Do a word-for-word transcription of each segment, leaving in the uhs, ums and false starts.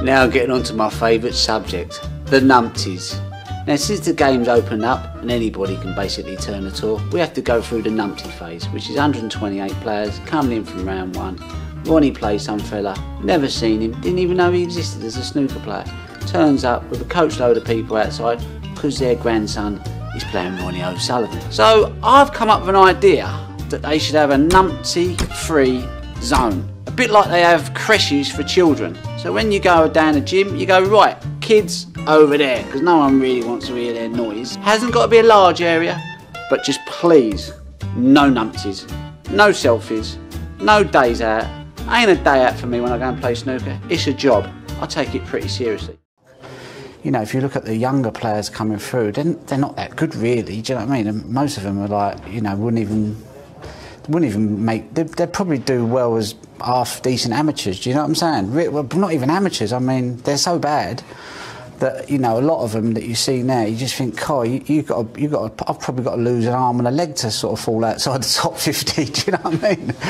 Now getting on to my favourite subject, the numpties. Now since the game's opened up and anybody can basically turn a tour, we have to go through the numpty phase, which is one hundred twenty-eight players coming in from round one. Ronnie plays some fella, never seen him, didn't even know he existed as a snooker player. Turns up with a coach load of people outside because their grandson is playing Ronnie O'Sullivan. So I've come up with an idea that they should have a numpty-free zone. A bit like they have creches for children. So when you go down the gym, you go, right, kids over there, because no one really wants to hear their noise. Hasn't got to be a large area, but just please, no numpties, no selfies, no days out. Ain't a day out for me when I go and play snooker. It's a job. I take it pretty seriously. You know, if you look at the younger players coming through, they're, they're not that good really, do you know what I mean? And most of them are like, you know, wouldn't even, wouldn't even make, they'd, they'd probably do well as half decent amateurs, do you know what I'm saying? Well, not even amateurs, I mean, they're so bad that, you know, a lot of them that you see now, you just think, oh, you, you got, you got, I've probably got to lose an arm and a leg to sort of fall outside the top fifty, do you know what I mean?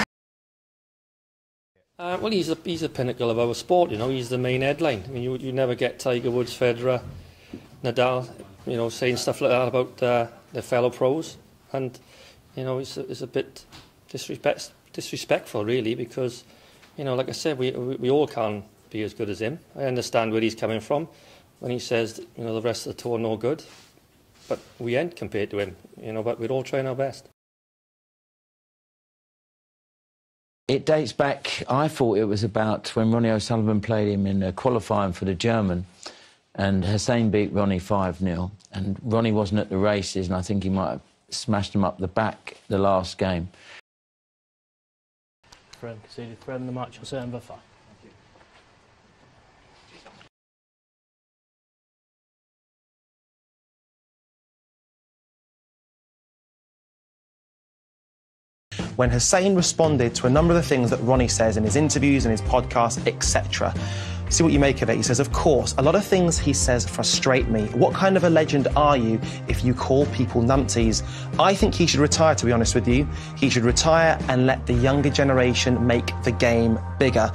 Uh, well, he's a, he's a pinnacle of our sport, you know, he's the main headline. I mean, you, you never get Tiger Woods, Federer, Nadal, you know, saying stuff like that about uh, their fellow pros. And, you know, it's, it's a bit disrespect, disrespectful, really, because, you know, like I said, we, we, we all can't be as good as him. I understand where he's coming from when he says, you know, the rest of the tour are no good. But we ain't compared to him, you know, but we're all trying our best. It dates back, I thought it was about when Ronnie O'Sullivan played him in a qualifying for the German, and Hussein beat Ronnie five nil, and Ronnie wasn't at the races, and I think he might have smashed him up the back the last game. Friend, conceded friend in the match, Hussein Vafaei. When Hussein responded to a number of the things that Ronnie says in his interviews and his podcasts, et cetera. See what you make of it. He says, of course, a lot of things he says frustrate me. What kind of a legend are you if you call people numpties? I think he should retire, to be honest with you. He should retire and let the younger generation make the game bigger.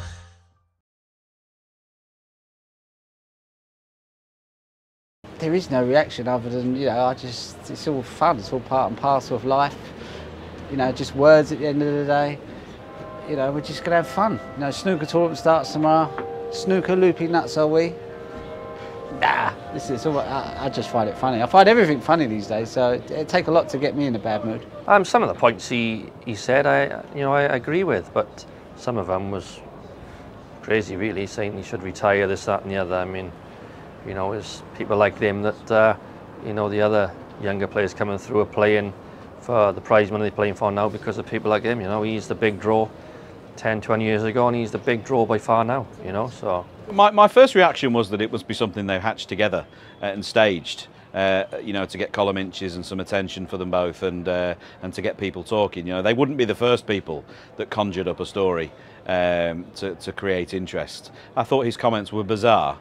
There is no reaction other than, you know, I just, it's all fun, it's all part and parcel of life. You know, just words at the end of the day. You know, we're just going to have fun. You know, snooker tournament starts tomorrow. Snooker loopy nuts are we? Nah, this is all, I, I just find it funny. I find everything funny these days, so it, it'd take a lot to get me in a bad mood. Um, some of the points he, he said, I you know, I agree with, but some of them was crazy, really, saying he should retire, this, that and the other. I mean, you know, it's people like them that, uh, you know, the other younger players coming through are playing for the prize money they're playing for now because of people like him. You know, he's the big draw ten, twenty years ago, and he's the big draw by far now, you know, so. My, my first reaction was that it must be something they've hatched together uh, and staged, uh, you know, to get column inches and some attention for them both, and uh, and to get people talking. You know, they wouldn't be the first people that conjured up a story um, to, to create interest. I thought his comments were bizarre.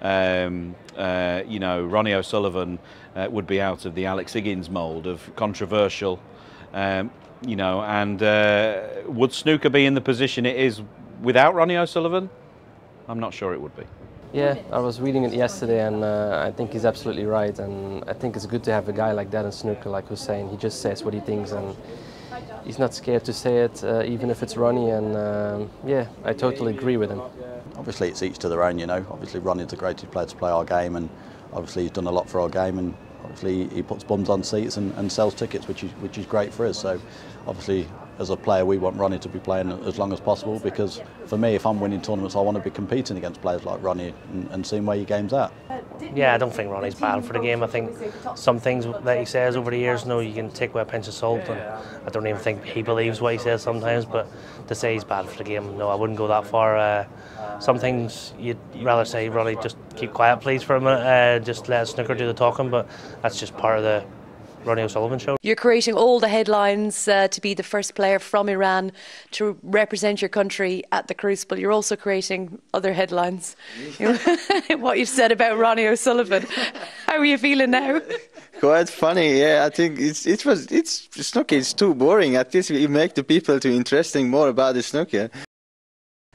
Um, uh, you know, Ronnie O'Sullivan uh, would be out of the Alex Higgins mould of controversial, um, you know, and uh, would snooker be in the position it is without Ronnie O'Sullivan? I'm not sure it would be. Yeah, I was reading it yesterday, and uh, I think he's absolutely right, and I think it's good to have a guy like that in snooker, like Hussein. He just says what he thinks, and he's not scared to say it, uh, even if it's Ronnie, and um, yeah, I totally agree with him. Obviously it's each to their own, you know. Obviously Ronnie's the greatest player to play our game, and obviously he's done a lot for our game, and obviously he puts bums on seats and, and sells tickets, which is which is great for us. So obviously as a player we want Ronnie to be playing as long as possible, because for me, if I'm winning tournaments, I want to be competing against players like Ronnie and, and seeing where your game's at. Yeah, I don't think Ronnie's bad for the game. I think some things that he says over the years, you know, you can take with a pinch of salt, and I don't even think he believes what he says sometimes, but to say he's bad for the game, no, I wouldn't go that far. Uh, some things you'd rather say, Ronnie, just keep quiet please for a minute, uh, just let snooker do the talking, but that's just part of the Ronnie O'Sullivan show. You're creating all the headlines uh, to be the first player from Iran to represent your country at the Crucible. You're also creating other headlines. You know, what you said about Ronnie O'Sullivan. How are you feeling now? Quite funny, yeah. I think it's it was it's snooker is too boring. At least we make the people too interesting more about the snooker.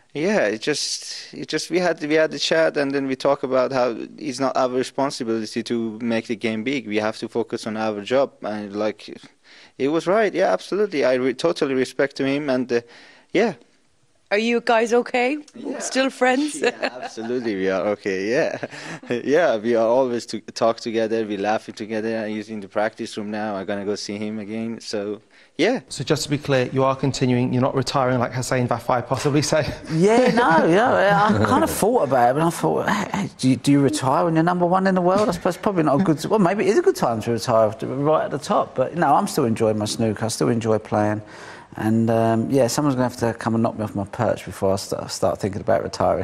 Yeah, it just, it just we had we had the chat, and then we talk about how it's not our responsibility to make the game big. We have to focus on our job, and like, it was right. Yeah, absolutely. I re totally respect him, and uh, yeah. Are you guys okay? Yeah. Still friends? Yeah, absolutely, we are okay. Yeah, yeah, we are always to talk together. We laughing together. He's in the practice room now. I'm gonna go see him again. So yeah. So just to be clear, you are continuing. You're not retiring like Hussein Vafaei possibly say. Yeah, no, yeah. I kind of thought about it, but I thought, hey, do, you, do you retire when you're number one in the world? I suppose probably not a good. Well, maybe it is a good time to retire right at the top. But no, I'm still enjoying my snooker. I still enjoy playing. And um, yeah, someone's going to have to come and knock me off my perch before I start, start thinking about retiring.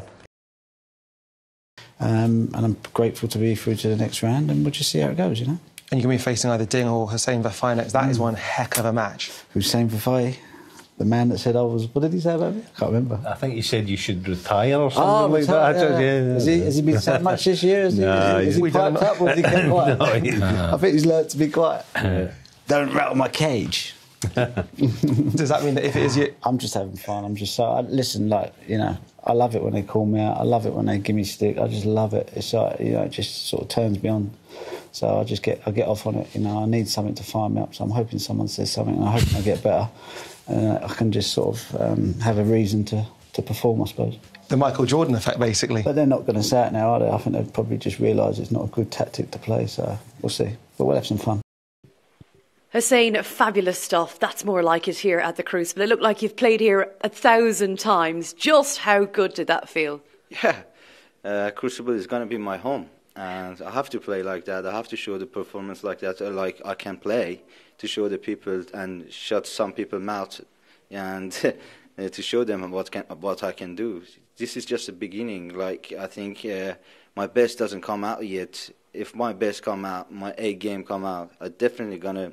Um, and I'm grateful to be through to the next round, and we'll just see how it goes, you know. And you're going to be facing either Ding or Hussein Vafaei next. That mm. is one heck of a match. Hussein Vafaei, the man that said I was... What did he say about me? I can't remember. I think he said you should retire or something oh, like retire, that. Yeah. Yeah. Has, he, has he been saying much this year? Has no, he, has he piped up or has he kept quiet? no, he, no. I think he's learnt to be quiet. Yeah. Don't rattle my cage. Does that mean that if it is you... I'm just having fun. I'm just so... I, listen, like, you know, I love it when they call me out. I love it when they give me stick. I just love it. It's like, you know, it just sort of turns me on. So I just get I get off on it. You know, I need something to fire me up. So I'm hoping someone says something, and I hope I get better. And uh, I can just sort of um, have a reason to, to perform, I suppose. The Michael Jordan effect, basically. But they're not going to say it now, are they? I think they've probably just realised it's not a good tactic to play. So we'll see. But we'll have some fun. Hussein, fabulous stuff. That's more like it here at the Crucible. It looked like you've played here a thousand times. Just how good did that feel? Yeah, uh, Crucible is going to be my home. And I have to play like that. I have to show the performance like that, like I can play, to show the people and shut some people's mouth, and to show them what can what I can do. This is just the beginning. Like, I think uh, my best doesn't come out yet. If my best come out, my A game come out, I'm definitely gonna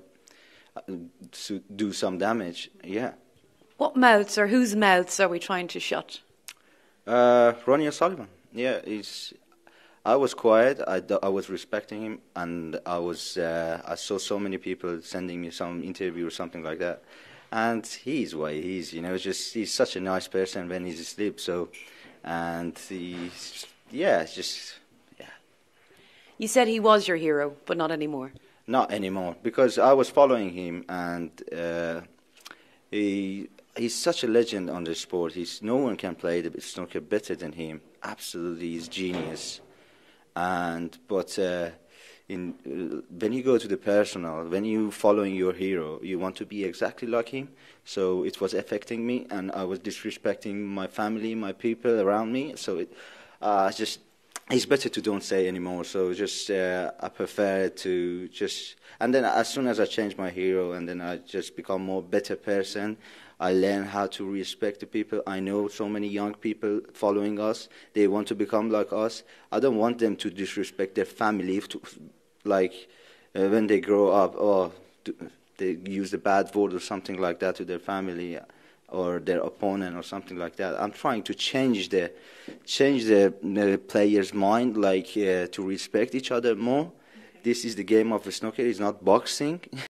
do some damage. Yeah. What mouths or whose mouths are we trying to shut? Uh, Ronnie O'Sullivan. Yeah, he's. I was quiet. I, I was respecting him, and I was. Uh, I saw so many people sending me some interview or something like that, and he's what he is. You know, just he's such a nice person when he's asleep. So, and he's yeah, it's just yeah. You said he was your hero, but not anymore. Not anymore, because I was following him, and uh, he he's such a legend on the sport. He's no one can play the snooker better than him. Absolutely, he's genius. And but uh, in uh, when you go to the personal, when you following your hero, you want to be exactly like him. So it was affecting me, and I was disrespecting my family, my people around me. So it uh, just it's better to don't say anymore. So just uh, I prefer to just and then as soon as I change my hero, and then I just become more better person. I learn how to respect the people. I know so many young people following us. They want to become like us. I don't want them to disrespect their family. To, like uh, when they grow up, or to, they use a bad word or something like that to their family or their opponent or something like that. I'm trying to change the change the, the player's mind, like uh, to respect each other more. This is the game of snooker. It's not boxing.